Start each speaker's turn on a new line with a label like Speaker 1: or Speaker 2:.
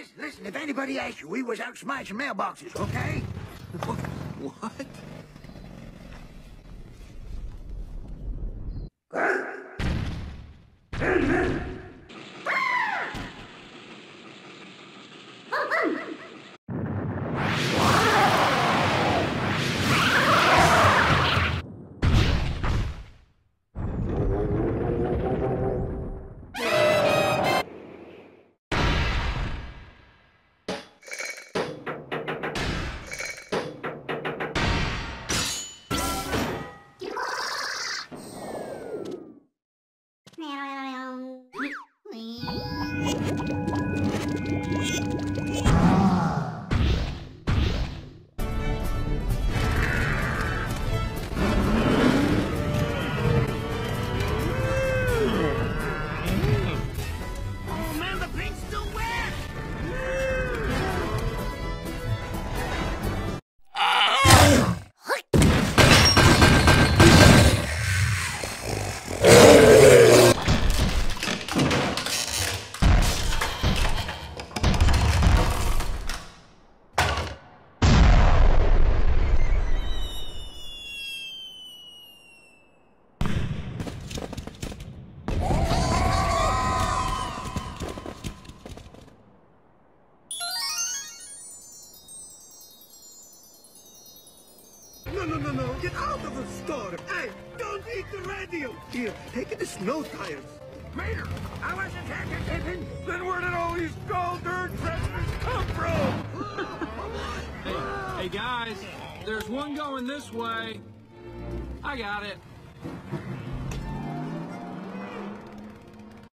Speaker 1: Listen, if anybody asks you, we was out smashing mailboxes, okay?
Speaker 2: What?
Speaker 3: No, get out of the store! Hey, don't eat the radio! Here, take it to snow tires.
Speaker 1: Mater, I wasn't hesitating.
Speaker 3: Then where did all these gold dirt treasures come from?
Speaker 2: Hey, guys, there's one going this way. I got it.